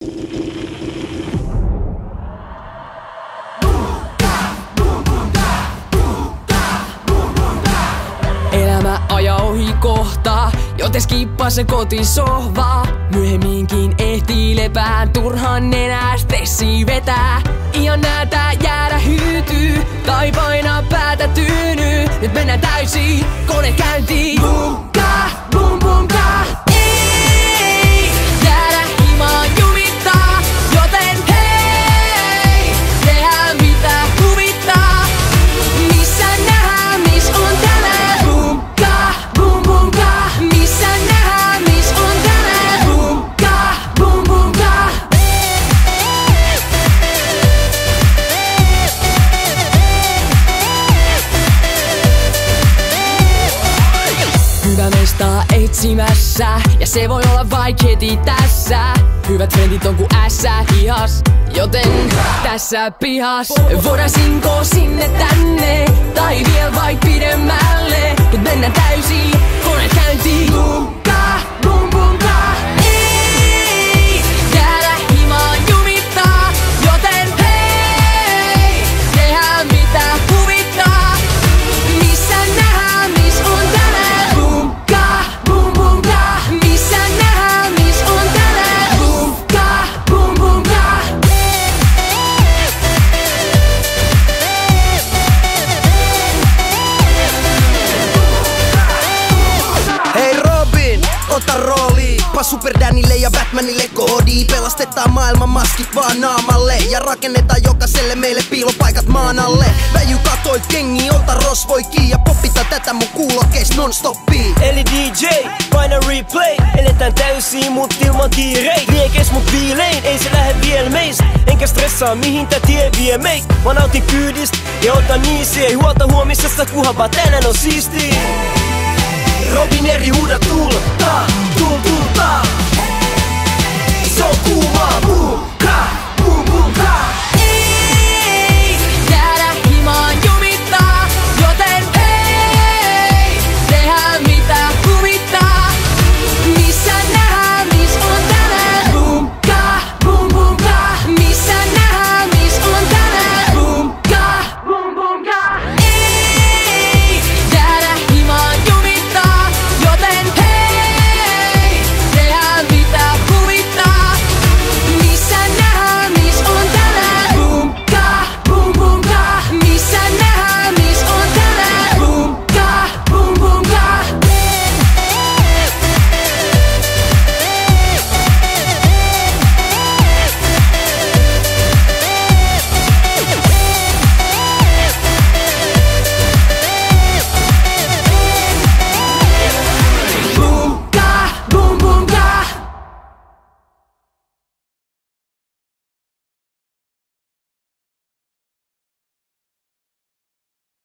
Elämä ajaa ohi kohtaa, joten skippaa se kotisohvaa. Myöhemminkin ehtii lepään, turhan nenää stressiä vetää. Ihan näätä jäädä hyytyy, tai painaa päätä tyynyy. Nyt mennään täysin, kone käyntiin. Bum, ka, bum, bum, ka. Ei jäädä himaan jumittaa, joten hei, tehdään mitä huvittaa. Missä nähdään, miss on tänään? Bum, ka, bum, bum, ka. Missä nähdään, miss on tänään? Bum, ka, bum, bum, ka. Hyvä mestaa etsimässä, ja se voi olla vaik heti tässä. Hyvät frendit on ku ässä hihas, joten tässä pihas voidaan sinkoo sinne tänne, tai viel vaik pidemmälle. Nyt mennään täysin, kone käyntiin. Bum, ka, bum, bum, ka. Ei jäädä himaan jumittaa, joten hei, tehdään mitä huvittaa. Missä nähdään, miss on tänään? Bum, ka, bum, bum, ka. Missä nähdään, miss on tänään? Bum, ka, bum, bum, ka. Hei Robin, ota rooli. Pa Superdänille ja Batmanille koodi. Pelastetaan maailman maskit vaan naamalle, ja rakennetaan jokaiselle meille piilopaikat maan alle. Väjy katoit kengi, ota rosvoikin, ja popita tätä mun kuulokkeis non-stoppii. Eli DJ, paina replay. Eletään täysin mut ilman kiireit. Liekes mut viilein, ei se lähde viel meistä. Enkä stressaa mihin tää tie vie meit. Mä nautin kyydistä ja otan niisi. Ei huolta huomisesta kunhan vaan tänään on siisti. Robin eri huuda tulta, tulta.